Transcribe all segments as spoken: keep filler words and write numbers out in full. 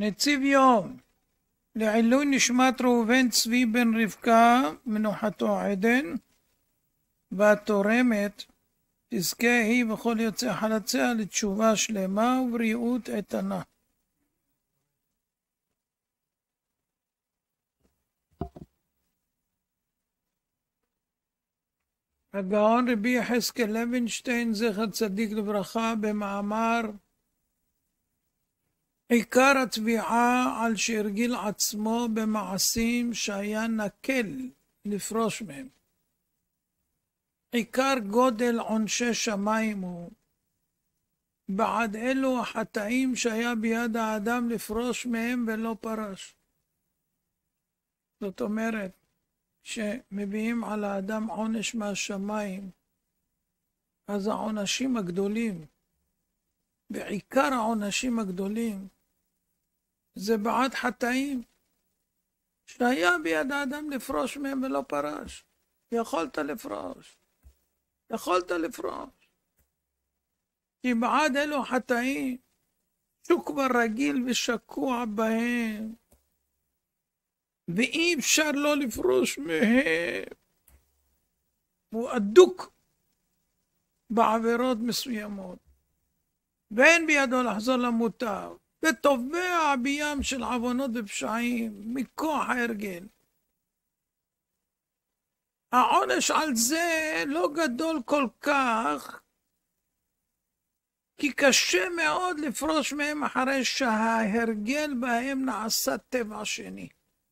נציב יום לעילוי נשמת ראובן צבי בן רבקה מנוחתו עדן, והתורמת תזכה היא וכל יוצא חלציה לתשובה שלמה ובריאות איתנה. הגאון רבי יחזקאל לוינשטיין זכר צדיק לברכה במאמר עיקר התביעה על שהרגיל עצמו במעשים שהיה נקל לפרוש מהם. עיקר גודל עונשי שמיים הוא בעד אלו החטאים שהיה ביד האדם לפרוש מהם ולא פרש. זאת אומרת שמביאים על האדם עונש מהשמיים, אז העונשים הגדולים, בעיקר העונשים הגדולים, זה בעד חטאים שהיה ביד האדם לפרוש מהם ולא פרש. יכולת לפרוש, יכולת לפרוש. כי בעד אלו חטאים שהוא כבר רגיל ושקוע בהם, ואי אפשר לא לפרוש מהם. הוא אדוק בעבירות מסוימות, ואין בידו לחזור למוטב, וטובע בים של עוונות ופשעים מכוח ההרגל. העונש על זה לא גדול כל כך, כי קשה מאוד לפרוש מהם אחרי שההרגל בהם נעשה טבע שני.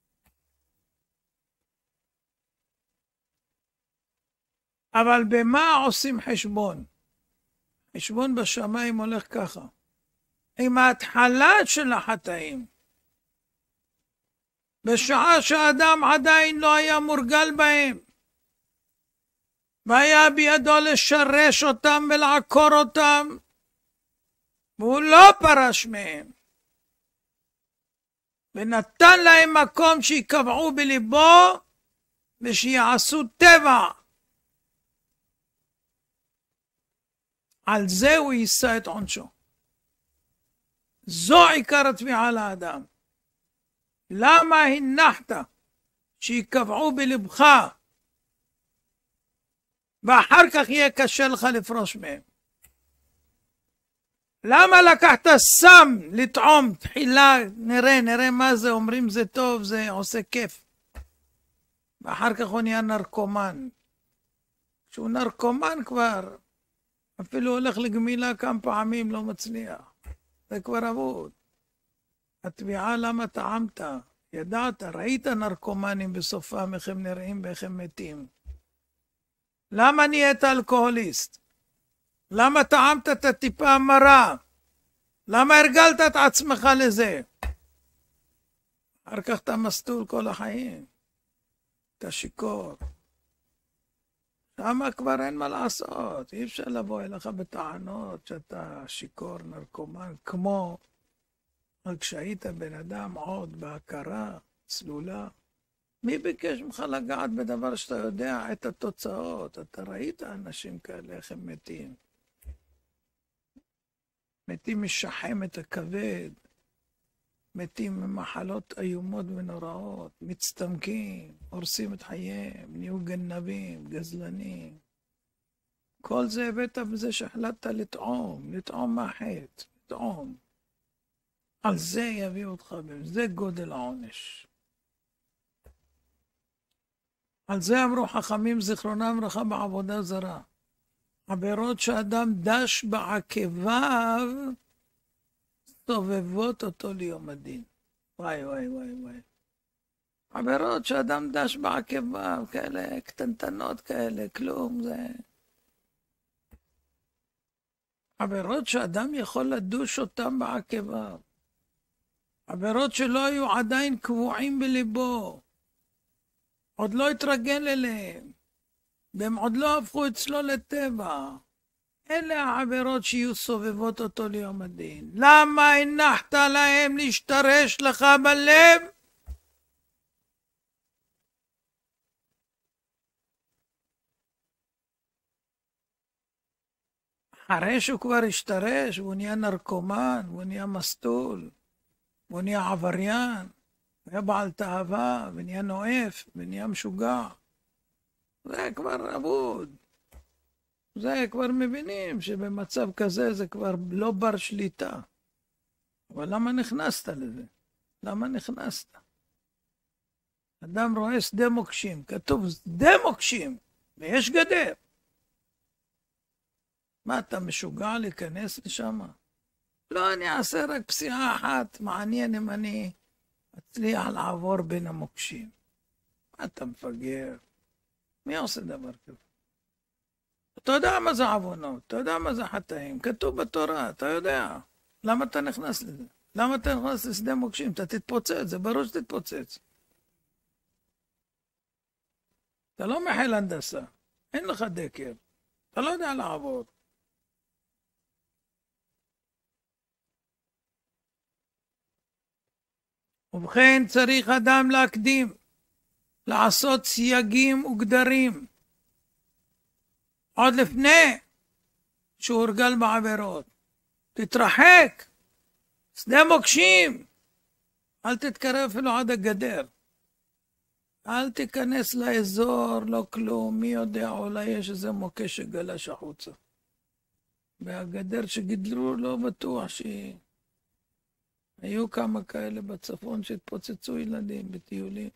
אבל במה עושים חשבון? חשבון בשמיים הולך ככה. עם ההתחלה של החטאים, בשעה שהאדם עדיין לא היה מורגל בהם, והיה בידו לשרש אותם ולעקור אותם, והוא לא פרש מהם, ונתן להם מקום שיקבעו בליבו ושיעשו טבע. על זה הוא יישא את עונשו. זו עיקר התביעה לאדם. למה הנחת שיקבעו בלבך ואחר כך יהיה קשה לך לפרוש מהם? למה לקחת סם לטעום תחילה, נראה, נראה מה זה, אומרים זה טוב, זה עושה כיף, ואחר כך הוא נהיה נרקומן. כשהוא נרקומן כבר אפילו הולך לגמילה כמה פעמים לא מצליח, זה כבר אבוד. התביעה למה טעמת, ידעת, ראית נרקומנים בסופם איך הם נראים ואיך הם מתים. למה נהיית אלכוהוליסט? למה טעמת את הטיפה המרה? למה הרגלת את עצמך לזה? אחר כך אתה מסטול כל החיים, אתה שיקור. למה כבר אין מה לעשות? אי אפשר לבוא אליך בטענות שאתה שיקור נרקומן, כמו כשהיית בן אדם עוד בהכרה צלולה. מי ביקש ממך לגעת בדבר שאתה יודע את התוצאות? אתה ראית אנשים כאלה איך הם מתים. מתים משחמת הכבד, מתים ממחלות איומות ונוראות, מצטמקים, הורסים את חייהם, נהיו גנבים, גזלנים. כל זה הבאת בזה שהחלטת לטעום, לטעום מהחטא, לטעום. על זה יביאו אותך, זה גודל העונש. על זה אמרו חכמים זיכרונם לברכה בעבודה זרה. עבירות שאדם דש בעקביו סובבות אותו ליום הדין. וואי וואי וואי וואי. עבירות שאדם דש בעקביו, כאלה קטנטנות כאלה, כלום זה. עבירות שאדם יכול לדוש אותם בעקביו. עבירות שלא היו עדיין קבועים בליבו. עוד לא התרגל אליהם. והם עוד לא הפכו אצלו לטבע. אלה העבירות שיהיו סובבות אותו ליום הדין. למה הנחת להם להשתרש לך בלב? אחרי שהוא כבר השתרש, והוא נהיה נרקומן, והוא נהיה מסטול, והוא נהיה עבריין, היה בעל תאווה, ונהיה נואף, ונהיה משוגע. זה כבר אבוד. זה כבר מבינים שבמצב כזה זה כבר לא בר שליטה. אבל למה נכנסת לזה? למה נכנסת? אדם רואה שדה מוקשים, כתוב שדה מוקשים, ויש גדר. מה, אתה משוגע להיכנס לשם? לא, אני אעשה רק פסיעה אחת, מעניין אם אני אצליח לעבור בין המוקשים. מה אתה מפגר? מי עושה דבר כזה? אתה יודע מה זה עוונות, אתה יודע מה זה חטאים, כתוב בתורה, אתה יודע. למה אתה נכנס לזה? למה אתה נכנס לשדה מוקשים? אתה תתפוצץ, זה ברור שתתפוצץ. אתה לא מחיל הנדסה, אין לך דקר, אתה לא יודע לעבור. ובכן צריך אדם להקדים, לעשות סייגים וגדרים, עוד לפני שהוא הורגל בעבירות. תתרחק, שדה מוקשים, אל תתקרב אפילו עד הגדר. אל תיכנס לאזור, לא כלום, מי יודע, אולי יש איזה מוקש שגלש החוצה. והגדר שגידלו לא בטוח שהיא... היו כמה כאלה בצפון שהתפוצצו ילדים בטיולים.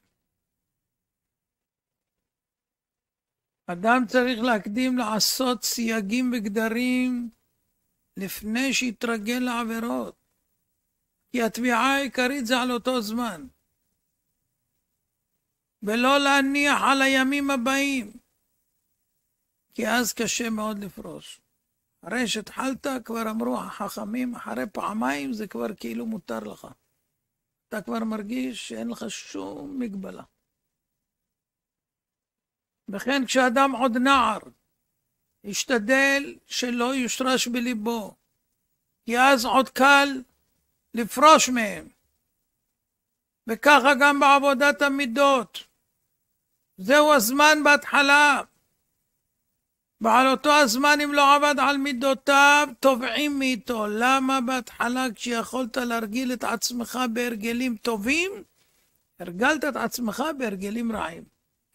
אדם צריך להקדים לעשות סייגים וגדרים לפני שיתרגל לעבירות. כי התביעה העיקרית זה על אותו זמן. ולא להניח על הימים הבאים. כי אז קשה מאוד לפרוש. אחרי שהתחלת, כבר אמרו החכמים, אחרי פעמיים זה כבר כאילו מותר לך. אתה כבר מרגיש שאין לך שום מגבלה. וכן כשאדם עוד נער, ישתדל שלא יושרש בליבו, כי אז עוד קל לפרוש מהם. וככה גם בעבודת המידות. זהו הזמן בהתחלה. ועל אותו הזמן אם לא עבד על מידותיו, תובעים מאיתו. למה בהתחלה כשיכולת להרגיל את עצמך בהרגלים טובים, הרגלת את עצמך בהרגלים רעים.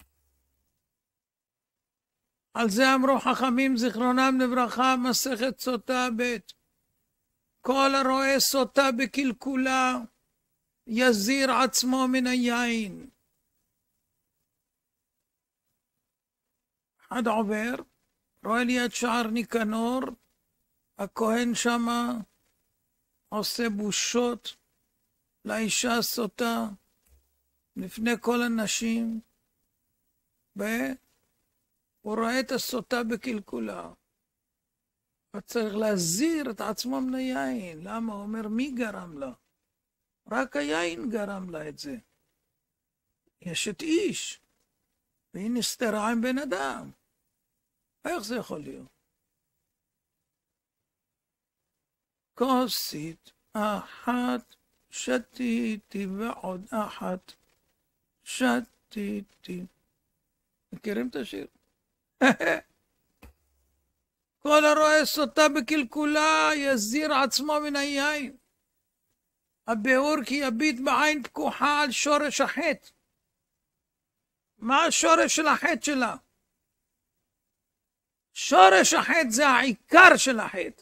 על זה אמרו חכמים זיכרונם לברכה, מסכת סוטה ב' כל הרואה סוטה בקלקולה, יזיר עצמו מן היין. אחד עובר, רואה ליד שער ניקנור, הכהן שמה עושה בושות לאישה סוטה לפני כל הנשים, והוא רואה את הסוטה בקלקולה. צריך להזהיר את עצמו מן היין. למה? הוא אומר, מי גרם לה? רק היין גרם לה את זה. יש את איש, והיא נסתרה עם בן אדם. איך זה יכול להיות? כוסית אחת שתיתי ועוד אחת שתיתי. מכירים את השיר? כל הרואה סוטה בקלקולה יזיר עצמו מן היין. הביאור כי יביט בעין פקוחה על שורש החטא. מה השורש של החטא שלה? שורש החטא זה העיקר של החטא.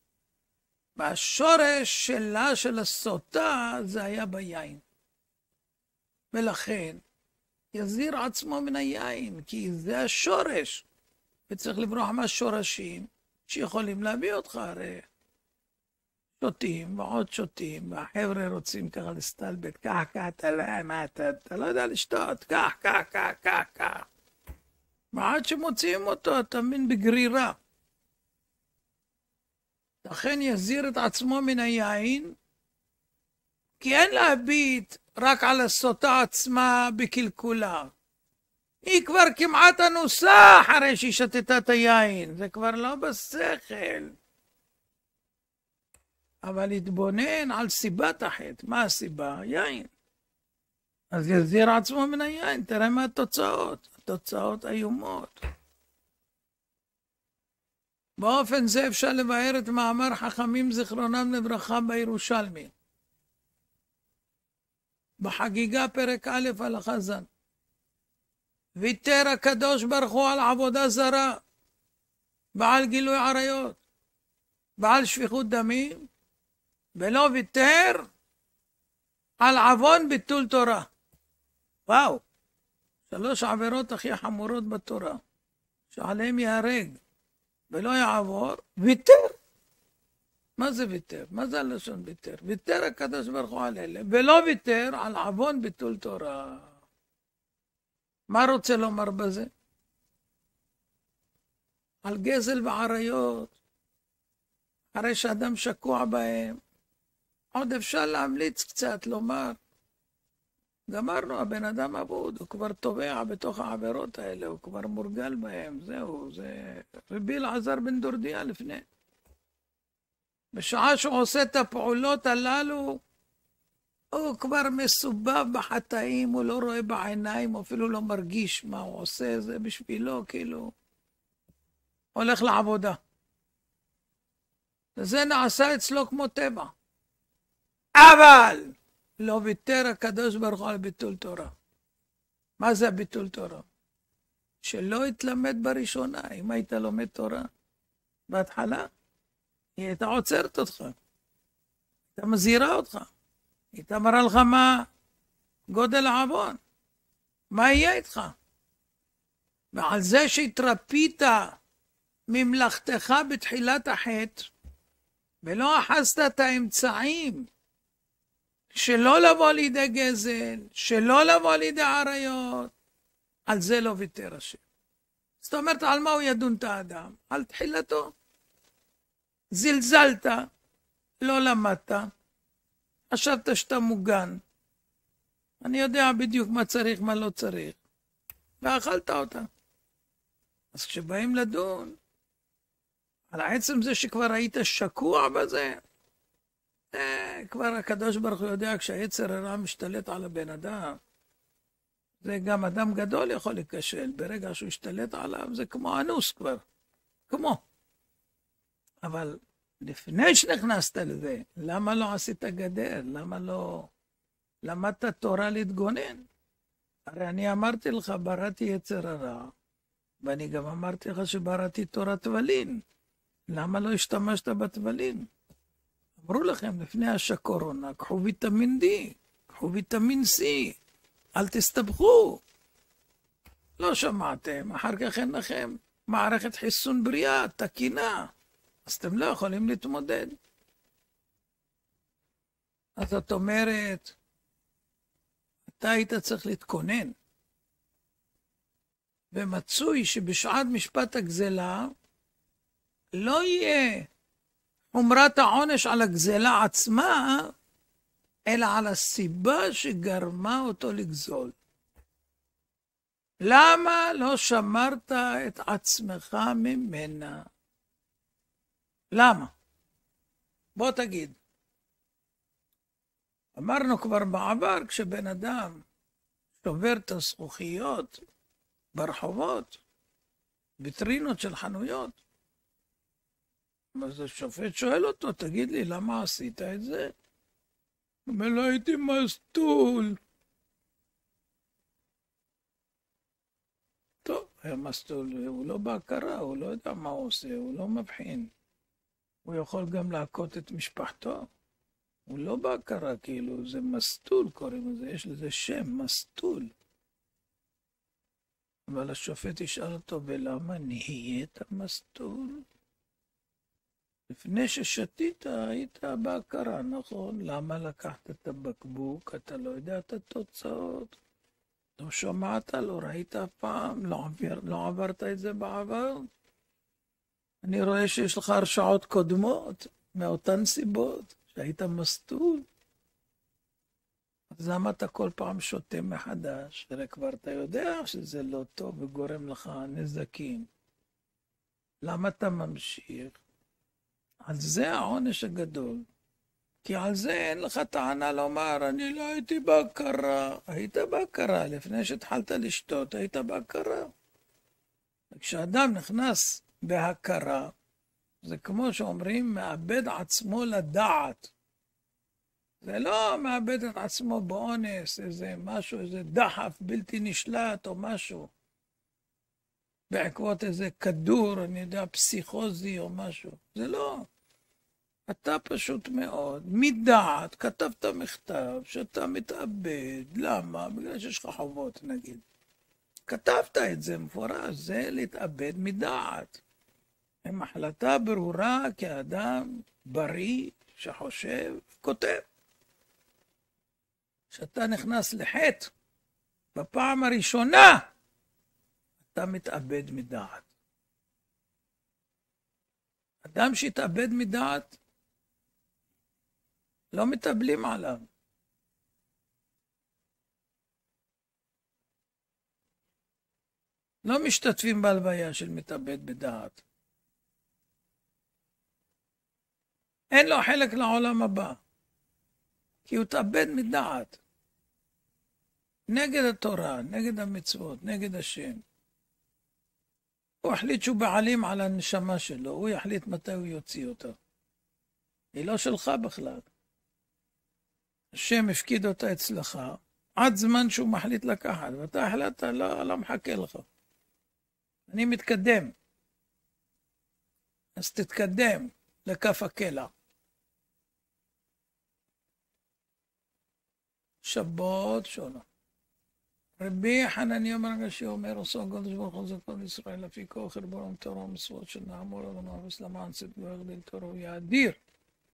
והשורש שלה, של הסוטה, זה היה ביין. ולכן יזיר עצמו מן היין, כי זה השורש. וצריך לברוח מהשורשים שיכולים להביא אותך. הרי שותים ועוד שותים, והחבר'ה רוצים ככה לסתלבט, כך, כך, אתה לא, מה, אתה, אתה לא יודע לשתות, כך, כך, כך, כך, כך. ועד שמוצאים אותו, אתה מבין, בגרירה. לכן יזיר את עצמו מן היין, כי אין להביט רק על הסוטה עצמה בקלקולה. היא כבר כמעט אנוסה אחרי שהיא שתתה את היין, זה כבר לא בשכל. אבל להתבונן על סיבת החטא. מה הסיבה? יין. אז יזיר עצמו מן היין, תראה מה התוצאות. התוצאות איומות. באופן זה אפשר לבאר את מאמר חכמים זיכרונם לברכה בירושלמי. בחגיגה פרק א' על החזן. ויתר הקדוש ברוך הוא על עבודה זרה, בעל גילוי עריות, בעל שפיכות דמים, ולא ויתר על עוון ביטול תורה. וואו, שלוש עבירות הכי חמורות בתורה, שעליהם יהרג ולא יעבור, ויתר. מה זה ויתר? מה זה הלשון ויתר? ויתר הקדוש ברוך הוא על אלה, ולא ויתר על עוון ביטול תורה. מה רוצה לומר בזה? על גזל ועריות, הרי שאדם שקוע בהם, עוד אפשר להמליץ קצת, לומר, גמרנו, הבן אדם אבוד, הוא כבר טובע בתוך העבירות האלה, הוא כבר מורגל בהם, זהו, זה רבי אלעזר בן דורדיה לפני. בשעה שהוא עושה את הפעולות הללו, הוא כבר מסובב בחטאים, הוא לא רואה בעיניים, הוא אפילו לא מרגיש מה הוא עושה, זה בשבילו, כאילו, הולך לעבודה. וזה נעשה אצלו כמו טבע. אבל לא ויתר הקדוש ברוך הוא על ביטול תורה. מה זה ביטול תורה? שלא התלמד בראשונה. אם היית לומד תורה בהתחלה, היא הייתה עוצרת אותך, הייתה מזהירה אותך, היא הייתה מראה לך מה גודל העוון, מה יהיה איתך. ועל זה שהתרפית ממלאכתך בתחילת החטא, ולא אחזת את האמצעים שלא לבוא לידי גזל, שלא לבוא לידי עריות, על זה לא ויתר השם. זאת אומרת, על מה הוא ידון את האדם? על תחילתו. זלזלת, לא למדת, חשבת שאתה מוגן, אני יודע בדיוק מה צריך, מה לא צריך, ואכלת אותה. אז כשבאים לדון, על עצם זה שכבר היית שקוע בזה, אה, כבר הקדוש ברוך הוא יודע, כשהיצר הרע משתלט על הבן אדם, זה גם אדם גדול יכול להיכשל, ברגע שהוא השתלט עליו, זה כמו אנוס כבר, כמו. אבל לפני שנכנסת לזה, למה לא עשית גדר? למה לא למדת תורה להתגונן? הרי אני אמרתי לך, בראתי יצר הרע, ואני גם אמרתי לך שבראתי תורת תבלין. למה לא השתמשת בתבלין? אמרו לכם לפני השקורונה, קחו ויטמין D, קחו ויטמין C, אל תסתבכו. לא שמעתם, אחר כך אין לכם מערכת חיסון בריאה, תקינה, אז אתם לא יכולים להתמודד. אז זאת אומרת, אתה היית צריך להתכונן. ומצוי שבשעת משפט הגזלה, לא יהיה חומרת העונש על הגזלה עצמה, אלא על הסיבה שגרמה אותו לגזול. למה לא שמרת את עצמך ממנה? למה? בוא תגיד. אמרנו כבר בעבר, כשבן אדם שובר את הזכוכיות ברחובות, ויטרינות של חנויות, אז השופט שואל אותו, תגיד לי, למה עשית את זה? הוא אומר, לא הייתי מסטול. טוב, היה מסטול, הוא לא בהכרה, הוא לא יודע מה הוא עושה, הוא לא מבחין. הוא יכול גם להכות את משפחתו. הוא לא בהכרה, כאילו, זה מסטול קוראים לזה, יש לזה שם, מסטול. אבל השופט ישאל אותו, ולמה נהיית מסטול? לפני ששתית היית בהכרה, נכון? למה לקחת את הבקבוק? אתה לא יודע את התוצאות. לא שמעת, לא ראית אף פעם, לא, עבר, לא עברת את זה בעבר. אני רואה שיש לך הרשעות קודמות, מאותן סיבות, שהיית מסטול. אז למה אתה כל פעם שותה מחדש? הרי כבר אתה יודע שזה לא טוב וגורם לך נזקים. למה אתה ממשיך? על זה העונש הגדול. כי על זה אין לך טענה לומר, אני לא הייתי בהכרה. היית בהכרה, לפני שהתחלת לשתות, היית בהכרה. כשאדם נכנס בהכרה, זה כמו שאומרים, מאבד עצמו לדעת. זה לא מאבד את עצמו באונס, איזה משהו, איזה דחף בלתי נשלט או משהו. בעקבות איזה כדור, אני יודע, פסיכוזי או משהו. זה לא. אתה פשוט מאוד, מדעת, כתבת מכתב שאתה מתאבד. למה? בגלל שיש לך חובות, נגיד. כתבת את זה מפורש, זה להתאבד מדעת. עם החלטה ברורה כאדם בריא שחושב, כותב. כשאתה נכנס לחטא, בפעם הראשונה, אתה מתאבד מדעת. אדם שהתאבד מדעת, לא מתאבלים עליו. לא משתתפים בהלוויה של מתאבד בדעת. אין לו חלק לעולם הבא, כי הוא התאבד מדעת. נגד התורה, נגד המצוות, נגד השם. הוא החליט שהוא בעלים על הנשמה שלו, הוא יחליט מתי הוא יוציא אותה. היא לא שלך בכלל. השם הפקיד אותה אצלך, עד זמן שהוא מחליט לקחת, ואתה החלטת, לא, לא מחכה לך. אני מתקדם. אז תתקדם לכף הקלע. שבת שלום. רבי חנניה מרגשי אומר, עושה הקדוש ברוך הוא זה כל ישראל, לפי כוח חרבון תורה ומצוות שנאמור לנו, למען צדקו יגדיל תורה ויאדיר.